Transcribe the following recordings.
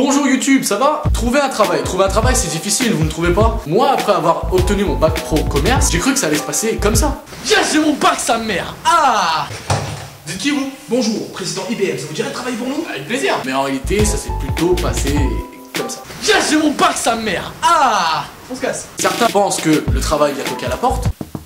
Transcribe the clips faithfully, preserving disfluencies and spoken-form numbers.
Bonjour YouTube, ça va? Trouver un travail, trouver un travail c'est difficile, vous ne trouvez pas? Moi après avoir obtenu mon bac pro commerce, j'ai cru que ça allait se passer comme ça. Yes, j'ai mon bac sa mère. Ah! Dites qui vous? Bonjour, président I B M, ça vous dirait de travailler pour nous? Avec plaisir. Mais en réalité ça s'est plutôt passé comme ça. Yes, j'ai mon bac sa mère. Ah! On se casse. Certains pensent que le travail vient toquer à la porte.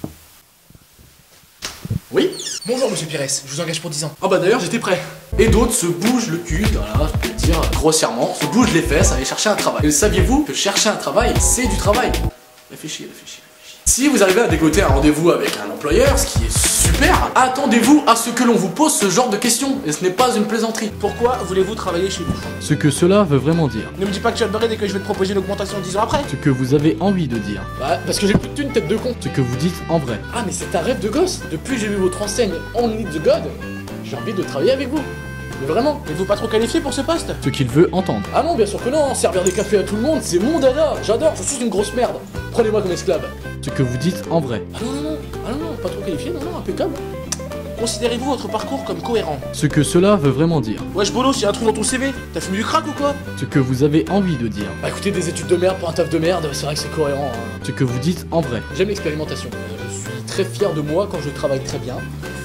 Oui? Bonjour monsieur Pires, je vous engage pour dix ans. Ah bah d'ailleurs j'étais prêt. Et d'autres se bougent le cul, voilà, je peux le dire grossièrement, se bougent les fesses à aller chercher un travail. Et saviez-vous que chercher un travail, c'est du travail? Réfléchis, réfléchis, réfléchis. Si vous arrivez à dégoter un rendez-vous avec un employeur, ce qui est super, attendez-vous à ce que l'on vous pose ce genre de questions. Et ce n'est pas une plaisanterie. Pourquoi voulez-vous travailler chez nous? Ce que cela veut vraiment dire. Ne me dis pas que tu vas te barrer dès que je vais te proposer une augmentation dix ans après. Ce que vous avez envie de dire. Bah parce que j'ai plus de thunes, tête de con. Ce que vous dites en vrai. Ah mais c'est un rêve de gosse. Depuis que j'ai vu votre enseigne On Need the God, j'ai envie de travailler avec vous. Mais vraiment. N'êtes-vous pas trop qualifié pour ce poste? Ce qu'il veut entendre. Ah non, bien sûr que non, servir des cafés à tout le monde, c'est mon dada. J'adore, je suis une grosse merde. Prenez-moi comme esclave. Ce que vous dites en vrai. Ah non, non, non, ah non, non, pas trop qualifié, non, non, impeccable. Considérez-vous votre parcours comme cohérent? Ce que cela veut vraiment dire. Wesh Bolo, s'il y a un trou dans ton C V, t'as fumé du crack ou quoi? Ce que vous avez envie de dire. Bah écoutez, des études de merde pour un taf de merde, c'est vrai que c'est cohérent. Hein. Ce que vous dites en vrai. J'aime l'expérimentation. Je suis très fier de moi quand je travaille très bien.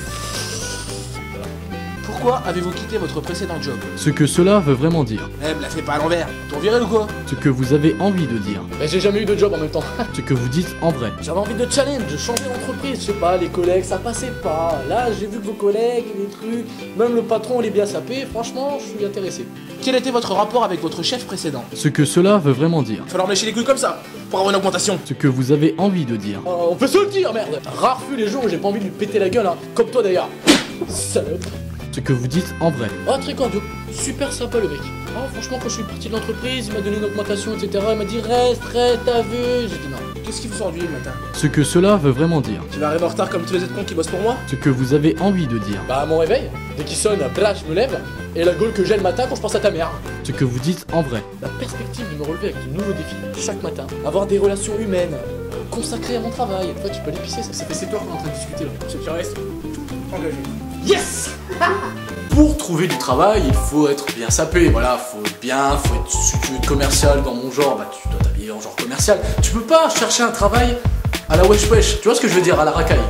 Pourquoi avez-vous quitté votre précédent job? Ce que cela veut vraiment dire. Eh, me la fais pas à l'envers. T'en viré ou quoi? Ce que vous avez envie de dire. Bah j'ai jamais eu de job en même temps. Ce que vous dites en vrai. J'avais envie de challenge, de changer d'entreprise, je sais pas, les collègues, ça passait pas. Là, j'ai vu que vos collègues, les trucs, même le patron, on est bien sapé, franchement, je suis intéressé. Quel était votre rapport avec votre chef précédent? Ce que cela veut vraiment dire. Falloir me lécher les couilles comme ça, pour avoir une augmentation. Ce que vous avez envie de dire. Oh, on peut se le dire, merde. Rare fut les jours où j'ai pas envie de lui péter la gueule, hein. Comme toi d'ailleurs. Salope. Ce que vous dites en vrai. Oh, très cordiaux, super sympa le mec. Oh, franchement, quand je suis parti de l'entreprise, il m'a donné une augmentation, et cetera. Il m'a dit reste, reste, t'as vu. J'ai dit non. Qu'est-ce qui vous ennuie le matin? Ce que cela veut vraiment dire. Tu vas arriver en retard comme tous les autres cons qui bossent pour moi? Ce que vous avez envie de dire. Bah, à mon réveil, dès qu'il sonne, là, je me lève, et la gueule que j'ai le matin quand je pense à ta mère. Ce que vous dites en vrai. La perspective de me relever avec de nouveaux défis chaque matin, avoir des relations humaines, consacrées à mon travail. En fait, tu peux l'épicer, ça. C'est toi qu'on est en train de discuter là. C'est qui reste engagé. Yes. Pour trouver du travail, il faut être bien sapé, voilà, faut être bien, faut être, si tu veux être commercial dans mon genre, bah tu dois t'habiller en genre commercial. Tu peux pas chercher un travail à la wesh wesh, tu vois ce que je veux dire, à la racaille.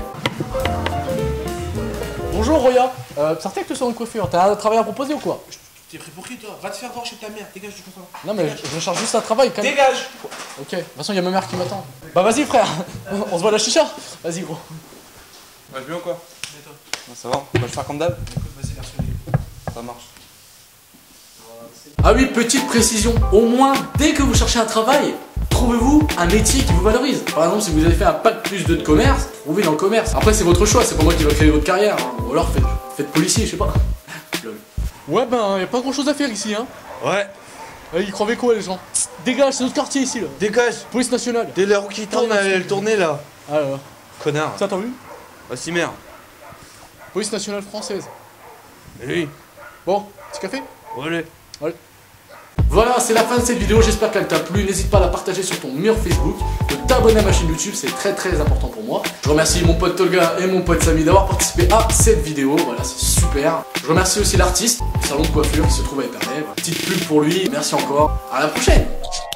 Bonjour Roya, euh, sortez avec le salon de coiffure, t'as un travail à proposer ou quoi? T'es pris pour qui toi? Va te faire voir chez ta mère, dégage du confort. Non mais je, je cherche juste un travail quand même. Dégage. Ok, de toute façon il y a ma mère qui m'attend. Bah vas-y frère, on se voit à la chicha. Vas-y gros. Ouais, je viens ou quoi? Et toi? Ouais, ça va, on va le faire comme d'hab? Vas-y, garçon. Ça marche. Ah oui, petite précision, au moins dès que vous cherchez un travail, trouvez-vous un métier qui vous valorise. Par exemple, si vous avez fait un bac plus deux de commerce, trouvez dans le commerce. Après c'est votre choix, c'est pas moi qui va créer votre carrière. Ou alors faites, faites policier, je sais pas. Ouais ben, y a pas grand chose à faire ici hein. Ouais. Ouais, ils croyaient quoi les gens? Dégage, c'est notre quartier ici là. Dégage. Police nationale. Dès la roue qui tourne, elle, elle tournait là. Ah là là. Connard. Ça t'as vu? Bah si merde. Police nationale française. Oui. Bon, petit café? Allez. Allez. Voilà, c'est la fin de cette vidéo, j'espère qu'elle t'a plu. N'hésite pas à la partager sur ton mur Facebook, de t'abonner à ma chaîne YouTube, c'est très très important pour moi. Je remercie mon pote Tolga et mon pote Samy d'avoir participé à cette vidéo, voilà, c'est super. Je remercie aussi l'artiste, le salon de coiffure qui se trouve à Épernay. Petite pub pour lui, merci encore, à la prochaine.